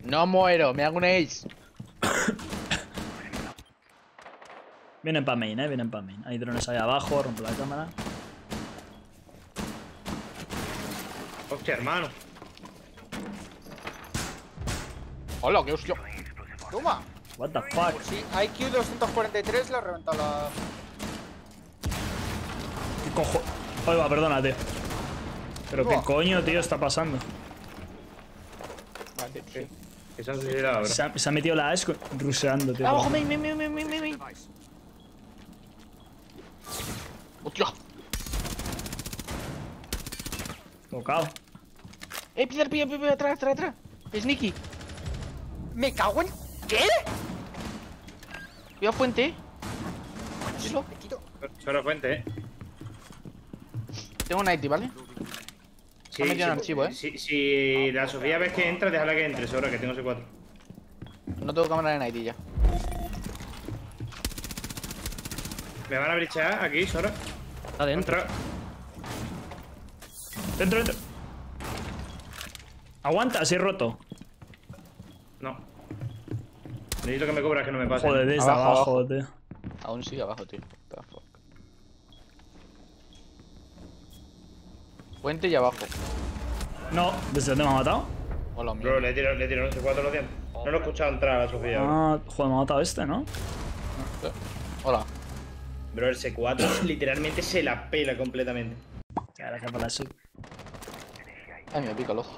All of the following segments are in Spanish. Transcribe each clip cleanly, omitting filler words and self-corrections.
No muero, me hago un ace. Vienen pa' main, vienen pa' main. Hay drones ahí abajo, rompo la cámara. Hostia, hermano. Hola, qué hostia. Toma. What the fuck. Sí, IQ 243 le ha reventado la... ¿Qué cojo? Oye, va, perdona, tío. Pero qué coño, tío, está pasando. Vale, sí. Que se han suicidado, bro. Se ha metido la AES ruseando, tío. Abajo, main. Hostia. Tocado. Pilla, atrás. Sneaky. Me cago en... ¿Qué? Cuidado, fuente. Me quito. Solo fuente, Tengo un 90, ¿vale? Sí, ha metido en archivo, Si la Sofía ves que entra, déjala que entre, Sora, que tengo C4. No tengo cámara de 90 ya. Me van a brichear aquí, Sora. Adentro. Dentro. Aguanta, así roto. No. Necesito que me cubras, que no me pase. Joder, desde abajo, tío. Aún sigue abajo, tío. What the fuck. Puente y abajo. No, ¿desde dónde me ha matado? Hola, mío. Bro, le tiro un C4 los dientes. No lo he escuchado entrar a la Sofía, bro. Ah, joder, me ha matado este, ¿no? Hola. Bro, el C4 literalmente se la pela completamente. Gracias por la sub. Ay, me pica el ojo.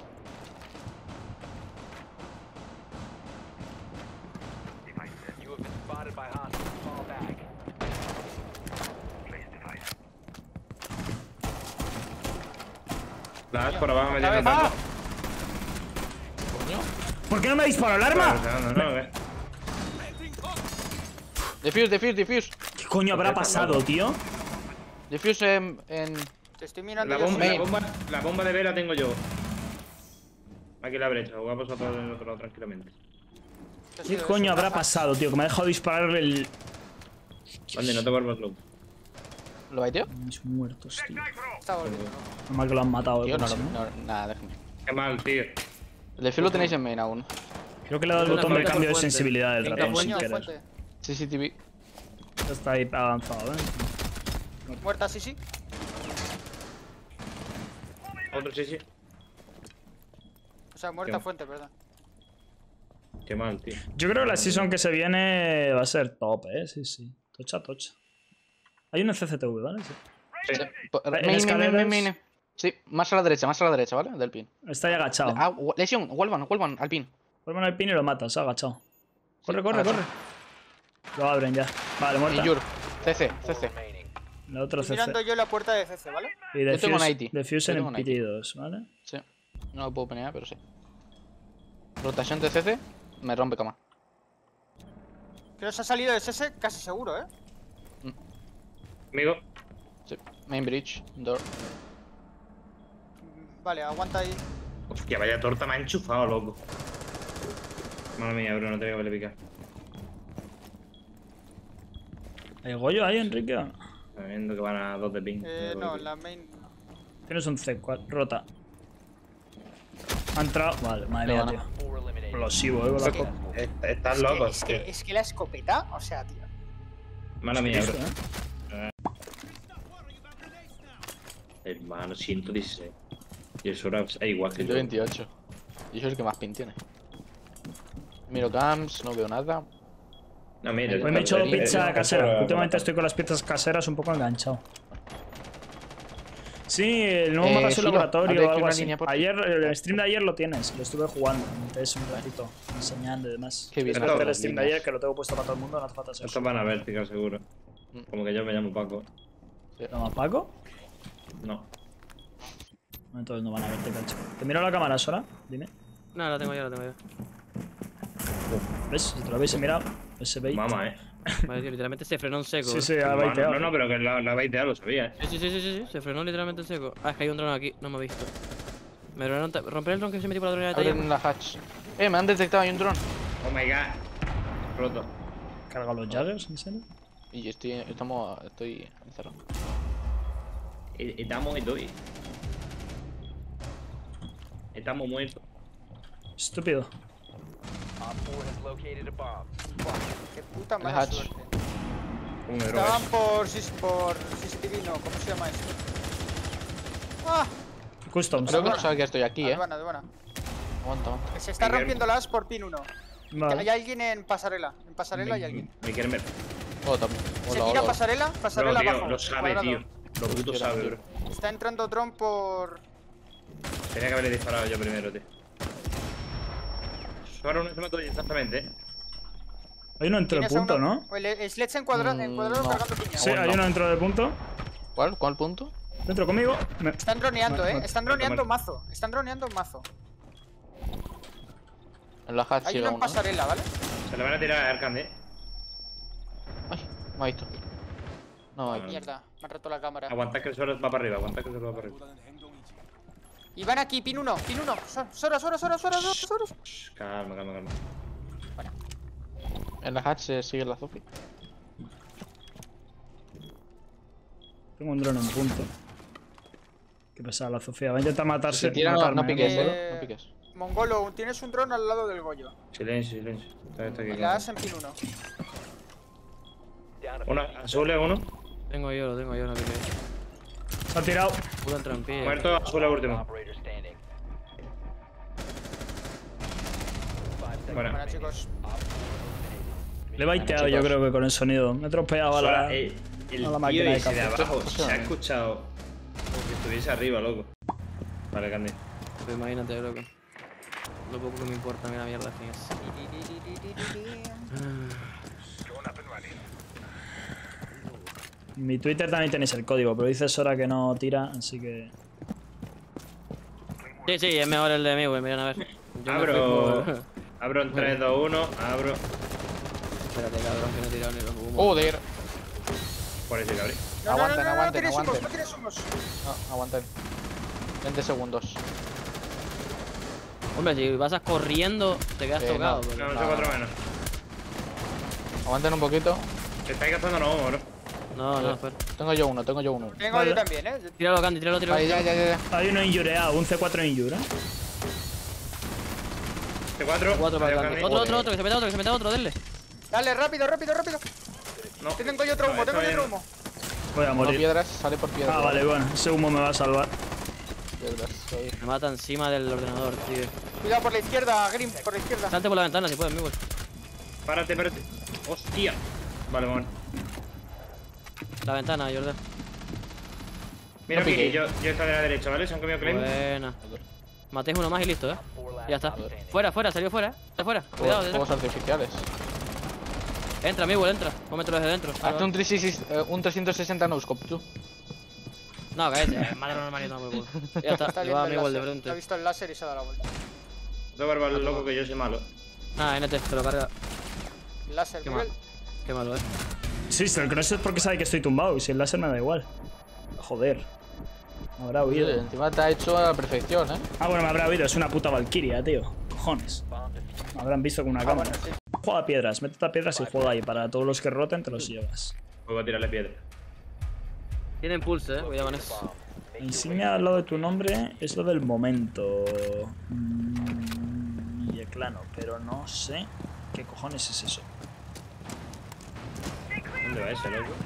Flash por abajo metiendo ¡Ah! tanto. Coño. ¿Por qué no me dispara el arma? No. Defuse. ¿Qué coño habrá pasado, tío? Defuse en... Te estoy mirando. La bomba de B la tengo yo. Aquí la brecha, voy a pasar por el otro lado tranquilamente. ¿Qué coño habrá pasado, tío? Que me ha dejado disparar el... ¿Dónde? No te vuelvas loco. ¿Lo baiteo? Mis muertos, tío. Está volviendo. Normal que lo han matado, Tío, porque si no. nada, déjame. Qué mal, tío. El defuse lo tenéis en main aún. Creo que le he dado el Una botón de fuente cambio de por fuente. sensibilidad del Venga, ratón sin Coño, querer. fuente. CCTV. Está ahí avanzado, Muerta, sí. Otro sí. O sea, muerta Qué- fuente, perdón. Qué mal, tío. Yo creo que la season que se viene va a ser top, sí. Tocha. Hay un CCTV, ¿vale? Sí. Main. Sí, más a la derecha, ¿vale? Del pin. Está ahí agachado. Ah, lesión, vuelvan al pin. Vuelvan al pin y lo mata, se ha agachado. Corre. agachado. Lo abren ya. Vale, muerta. Injure. CC. El otro Estoy CC. mirando yo la puerta de CC, ¿vale? Y Yo tengo 90. defuse Yo en tengo 90. impedidos, ¿vale? Sí. No lo puedo penear, pero sí. Rotación de CC, me rompe cama. Creo que se ha salido de CC casi seguro, ¿eh? Amigo. Sí. Main bridge, door. Vale, aguanta ahí. Hostia, vaya torta me ha enchufado, loco. Madre mía, bro, no tenía que haberle picado. ¿Hay Goyo ahí, Enrique? Estoy viendo que van a 2 de ping. No, la main... Tienes un C4, rota. Ha entrado. Vale, madre mía, tío. Explosivo, con la copa. Están locos, tío. Es que la escopeta, o sea, tío. Mala mía, bro. Listo, Hermano, 116. Y eso era igual que yo. 128. Y eso es el que más pin tiene. Miro camps, no veo nada. No, mira. Hoy me he hecho pizza casera. Pero- Últimamente estoy con las pizzas caseras un poco enganchado. Sí, el nuevo mapa es un Giro, laboratorio hazle o aquí algo una así. línea por- Ayer, el stream de ayer lo tienes, lo estuve jugando. Entonces un ratito enseñando y demás. Qué bien. Después del Las stream de líneas. ayer, que lo tengo puesto para todo el mundo, no hace falta ser. Estos van a vertical, seguro. Como que yo me llamo Paco. ¿Te llamas Paco? No. Entonces no van a verte, cacho. Te miro la cámara, Sora. Dime. No, la tengo yo. ¿Ves? Si te lo habéis mirado, ese bait. Mamá, Vale, tío, literalmente se frenó en seco. Sí, ha baiteado. No, pero que la baiteado, lo sabía, Sí, se frenó literalmente en seco. Ah, es que hay un dron aquí, no me he visto. Me romper el dron que se metió por la dronera de taller. Abren la hatch. Me han detectado, hay un dron. Oh my god. Roto. ¿Carga los Jaggers, en serio? Y estoy encerrado. Estamos y Estamos muertos. Estúpido. Qué puta El mala hatch. suerte. Un héroe. Estaban por CCTV, no, ¿cómo se llama eso? ¡Ah! Customs. Creo que no sabe que estoy aquí, Aduana. Aguanta, aguanta. Que se está Miguel. rompiendo las por pin 1. Hay Vale. alguien en pasarela. En pasarela hay alguien. Me quieren ver. Oh, también. Se Hola, tira hola. pasarela, Bro, pasarela tío, abajo. lo sabe, cuadrado. tío. Lo puto sabe, bro. Está entrando dron por... Tenía que haberle disparado yo primero, tío. Ahora uno se mató exactamente, Hay uno dentro del ¿Tienes a punto, uno? ¿no? El Sledge en cuadrado no. cargando piña. Sí, Bueno, hay no. uno dentro del punto. ¿Cuál punto? Dentro conmigo. Están droneando, Vale, Están vale, droneando vale. mazo. Están droneando mazo. En la hatch Hay sigue uno en uno. pasarela, ¿vale? Se le van a tirar a Arcand, Ay, me ha visto. No, Ay, aquí. mierda. Me han roto la cámara. Aguantad que el suelo va para arriba, aguantad que el suelo va para arriba. Y van aquí, pin 1, pin 1. Sora. Shh, calma. En la hatch sigue la Zofi. Tengo un dron en punto. Qué pesada la Sofía. Va a intentar matarse. Si tira, no matarme, piques, ¿eh? no piques. Mongolo, tienes un dron al lado del Goyo. Silencio. Está aquí. Y la das en pin 1. Una, azul es uno. Lo tengo yo, no pique. Se ha tirado. Puta trampilla. Muerto, azul es último. Bueno, Bueno, chicos. Le he baiteado yo creo que con el sonido. Me he tropeado a la... el a la tío máquina de ese de café. abajo se ha escuchado como que estuviese arriba, loco. Vale, Candy. Pues imagínate, loco. Lo poco que me importa a mí la mierda que es. En mi Twitter también tenéis el código, pero dice Sora que no tira, así que... Sí, es mejor el de mí, güey, miren a ver. Yo me Abro. fui por- Abro en 3, 2, 1. Abro. Espérate, cabrón, que no he tirado ni los humos. Joder. Por ese cabrón. No, Aguanten, no aguanten, tienes humos, aguanten. no tienes humos. No, aguanten. 20 segundos. Hombre, si pasas corriendo, te quedas no. tocado. No, pero- no sé 4 menos. Aguanten un poquito. Te estáis gastando los humos, bro. No, espera. Tengo yo uno. Tengo Vale. yo también, Tíralo, Candy, tíralo. Vale, ya. Hay uno injureado, un C4 injure. T4. Cuatro para adiós, Candy. Candy. Otro, que se meta otro, denle. Dale, rápido. No. Tengo yo otro humo, está bien. Voy a Por morir. piedras, sale por piedras. Ah, vale, bueno. Ese humo me va a salvar. Piedras, ahí. Me mata encima del ordenador, tío. Cuidado por la izquierda, Grim, por la izquierda. Salte por la ventana si puedes, amigo. Párate. Hostia. Vale, bueno. La ventana, Jordan. Mira No aquí, piqué. yo estoy de la derecha, ¿vale? Se han comido claim. Buena. Matéis uno más y listo, Ya está. Fuera, salió fuera, Está fuera. Cuidado, Fuegos artificiales. Entra, amigo, entra. Cómetelo desde dentro. Hazte un 360 no-scope, tú. No, cállate. Mátalo normal y no, por culo. Ya está. Está Lleva a viendo amigo el el de láser. frente. Ha visto el láser y se ha dado la vuelta. No barba el loco que yo soy malo. Ah, NT, te lo carga. El láser, Qué Miguel. mal. Qué malo, Sí, pero que no sé por qué sabe que estoy tumbado. Y si el láser me da igual. Joder. Me habrá Oye, oído. encima te ha hecho a la perfección, Ah, bueno, me habrá oído. Es una puta Valkyria, tío. Cojones. Me habrán visto con una cámara. Bueno, sí. Juega a piedras. Métete a piedras y juega ahí. Para todos los que roten te los llevas. Voy a tirarle piedra. Tienen pulso, cuidado con eso. La insignia al lado de tu nombre es lo del momento. Y clano, pero no sé qué cojones es eso. ¿Dónde va ese, loco?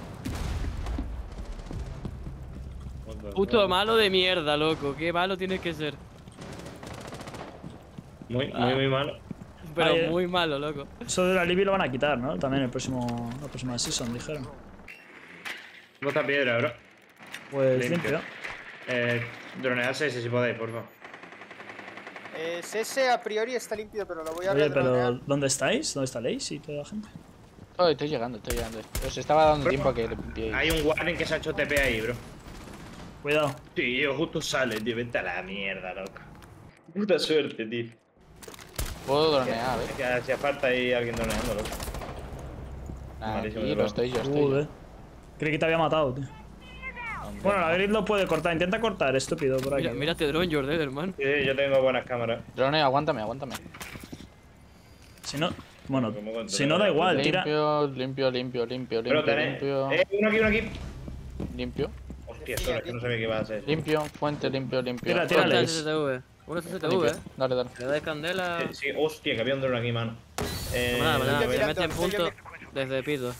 Puto malo de mierda, loco. Qué malo tienes que ser. Muy malo. Pero Ay, muy malo, loco. Eso de la Libby lo van a quitar, ¿no? También la próxima season, dijeron. Bota piedra, bro. Pues Limpio. limpio. Dronearse ese si podéis, porfa. Ese a priori está limpio, pero lo voy a Oye, pero redronear. ¿dónde estáis? ¿Dónde está Lace y toda la gente? Estoy llegando. Os estaba dando tiempo a que le limpiéis. Hay un Warren que se ha hecho TP ahí, bro. Cuidado. Tío, justo sale, tío. Vete a la mierda, loco. Puta suerte, tío. Puedo dronear, Es que hacía falta ahí alguien droneando, loco. malísimo, Aquí bro. lo estoy yo. Joder. Creí que te había matado, tío. Hombre, Bueno, la grid lo puede cortar. Intenta cortar, estúpido, por aquí. Mira este dron, Jordan, hermano. Sí, yo tengo buenas cámaras. Drone, aguántame. Si no... Bueno, ¿Cómo controlar? si no da igual, tira... Limpio. Pero tenés. Uno aquí. Limpio. Hostia, solo es que no sabía que iba a hacer. Limpio. Fuente, limpio. Tira, Corta el tírale. CCTV. Uno CCTV, Dale, dale. Le dais candela. Sí, hostia, que había un dron aquí, mano. Nada, Estoy le mirando, meten estoy punto mirando. desde pito.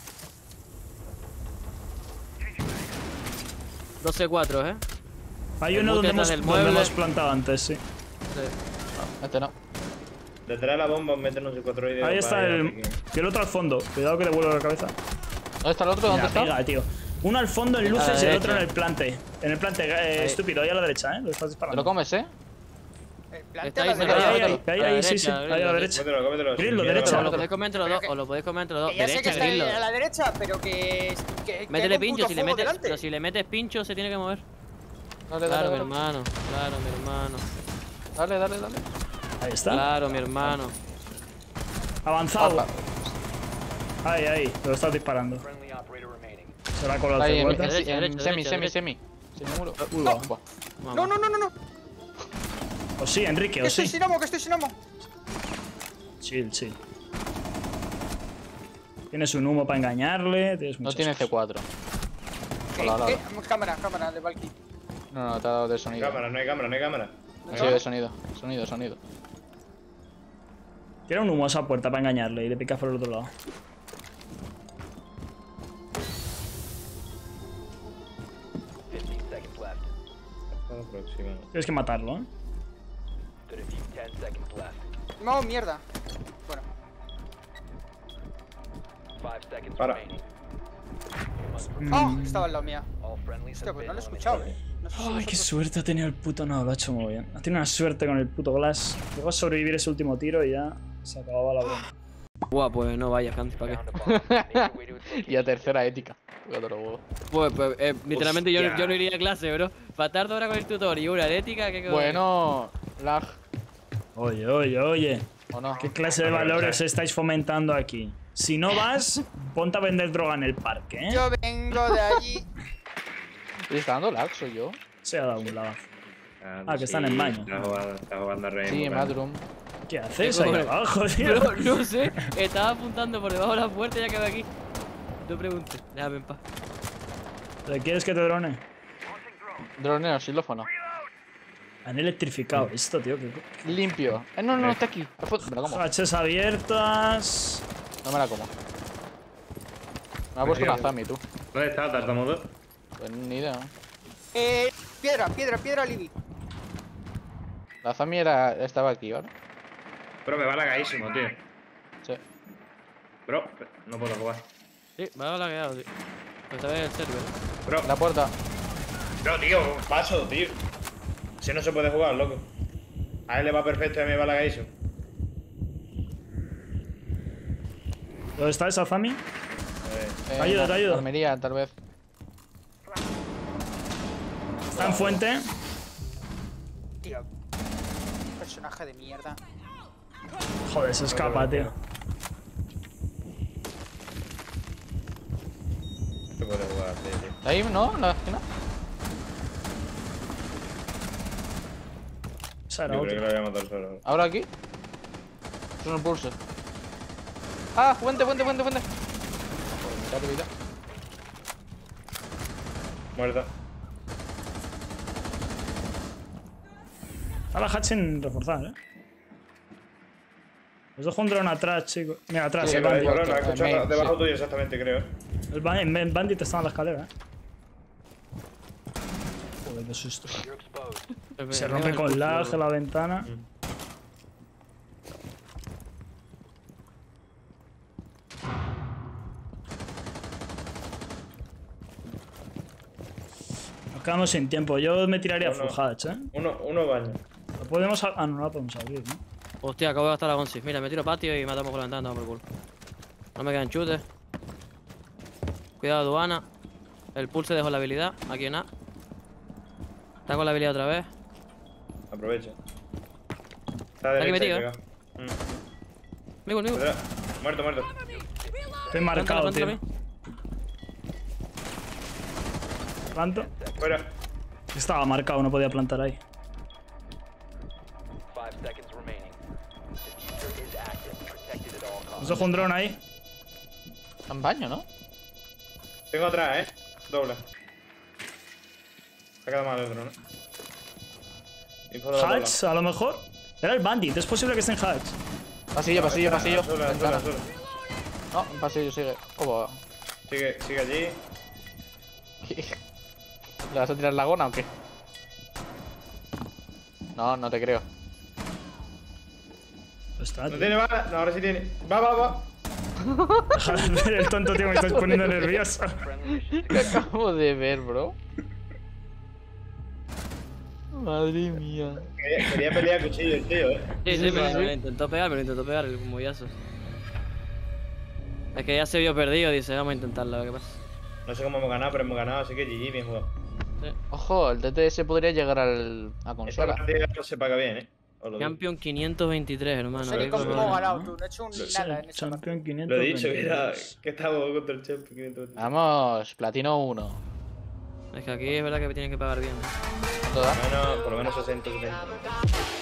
12-4, Hay El uno mute donde detrás del donde mueble. hemos plantado antes, sí. Sí. Este no. Detrás de la bomba, meten un C4 Ahí está el... Y el otro al fondo. Cuidado que le vuelvo la cabeza. ¿Dónde está el otro? ¿Dónde Mira, está? pega, tío. Uno al fondo en A la luces y el otro en derecha. el plante. En el plante, estúpido, ahí a la derecha, Lo estás Te disparando. lo comes, Plante Está a la ahí, derecha. Ahí, Mételo, ahí, A la ahí, sí, sí. derecha, Ahí a la Grillo, derecha. Cómetelo. Grillo, sin miedo, derecha. O lo cómetelo. podéis comer entre los dos, o lo podéis comer entre los dos. Que ya sé que Derecha, está Grillo. a la derecha, pero que Métele hay un pincho, puto si le fuego metes, delante. pero si le metes pincho se tiene que mover. Dale, Claro, mi dale, dale. hermano. Claro, mi hermano. Dale, dale, dale. Ahí está. Claro, mi hermano. Avanzado. Opa. Ahí, ahí. Lo estás disparando. Se la ha colado Ahí, el en, C4. Derecha, en derecha, semi, derecha, semi, derecha. semi. Semi muro. No. Buah. Mamá. No. O sí, Enrique, Que o estoy sí. sin amo, que estoy sin amo. Chill, chill. Tienes un humo para engañarle. Tienes No muchas tiene cosas. C4. ¿Qué? Hola, hola, ¿Qué? Cámara de Valky. No, te ha dado de sonido. Cámara, no hay cámara. Sí, de sonido. Sonido. Tira un humo a esa puerta para engañarle y le picas por el otro lado. Tienes que matarlo, No, mierda. Bueno, Para. estaba al lado mía. Hostia, pues no lo he escuchado, No sé si Ay, qué vosotros- suerte ha tenido el puto. No, lo ha hecho muy bien. Ha tenido una suerte con el puto Glass. Llegó a sobrevivir ese último tiro y ya se acababa la broma. Buah, pues no vayas, Canti, ¿para qué? Y a tercera ética. Fíjate los huevos. Pues, literalmente yo Hostia. no iría a clase, bro. Para tarde ahora con el tutor y una ética, ¿qué Bueno, lag. Oye, oye, oye. ¿O no? ¿Qué clase de valores estáis fomentando aquí? Si no vas, ponte a vender droga en el parque, ¿eh? Yo vengo de allí. ¿Y está dando lag? ¿Soy yo? Se ha dado un lado. Ah, que están en baño. Está jugando a Rey. Sí, en Madroom. ¿Qué haces ¿Qué ahí cojones? abajo, tío? Bro, no sé, estaba apuntando por debajo de la puerta y ya quedé aquí. No preguntes, déjame en paz. ¿Quieres que te drone? Droneo, xilófono. Han electrificado esto, tío. Limpio. No, está aquí. Me la como. Haches abiertas. No me la como. Me ha puesto una Zami, tú. ¿Dónde está Tartamudo? Pues ni idea. Piedra, Libby. La Zami estaba aquí, ¿vale? Bro, me va lagadísimo, tío. Sí. Bro, no puedo jugar. Sí, me ha lagueado, tío. Pues sabes el server. Bro, La puerta. bro, tío, paso, tío. Si no se puede jugar, loco. A él le va perfecto y a mí me va lagadísimo. ¿Dónde está esa Zami? Eh, Te ayudo, te ayudo. Armería, tal vez. Está en fuente. Tío. Personaje de mierda. Joder, se escapa, tío. se puede jugar, tío. Ahí, ¿no? En la esquina. Esa era Yo creo que otra. lo voy a matar solo. Ahora aquí. Es un pulso. ¡Ah! ¡Fuente! Joder, mitad de vida. Muerto. Está la Hatchin reforzada, Os dejo un dron atrás, chicos. Mira, atrás, Sí, el vale, bandit. Cabrón, lo he escuchado Sí. debajo tuyo exactamente, creo. El bandit está en la escalera, Joder, qué susto. Se rompe con lag la ventana. Nos quedamos sin tiempo. Yo me tiraría Bueno. full hatch, Uno baño. Lo podemos... Ah, no la podemos abrir, ¿no? Hostia, acabo de gastar la Gonsi. Mira, me tiro patio y matamos con la ventana, por culo. No me quedan chutes. Cuidado, aduana. El pulse dejó la habilidad. Aquí en A. Está con la habilidad otra vez. Aprovecha. Está aquí derecha metido, ahí pegado. Migo. Detrás. Muerto. Estoy marcado, Plántala, tío. Planto. Fuera. Estaba marcado, no podía plantar ahí. Os dejo un dron ahí. Está en baño, ¿no? Tengo atrás, doble. Se ha quedado mal el otro, ¿no? Info de la bola. Hatch, a lo mejor. Era el Bandit, es posible que esté en Hatch. Pasillo, pasillo, pasillo. Azul, azul, Ventana. azul. No, pasillo, sigue. Oh, Sigue allí. ¿Le vas a tirar la gona o qué? No, no te creo. Está, ¿No tío. tiene bala? No, ahora sí tiene. Va. Deja de hacer el tonto, tío, me estás poniendo nervioso. ¿Qué acabo de ver, bro? Madre mía. Quería pelear cuchillo el tío, Sí, Sí, me sí. lo intentó pegar el mollazo. Es que ya se vio perdido, dice, vamos a intentarlo, a ver qué pasa. No sé cómo hemos ganado, pero hemos ganado, así que GG, bien jugado. Sí. Ojo, el TTS podría llegar a Esta consola. partida se paga bien, Os lo digo. Champion 523, hermano. No sé ni qué cómo cabrón. hemos ganado, tú. No he hecho nada en esa partida. Champion 500. Lo he dicho, que estábamos contra el Champion 500. Vamos, platino 1. Es que aquí es verdad que tienes que pagar bien. ¿Cuánto da? Por lo menos 60, 70.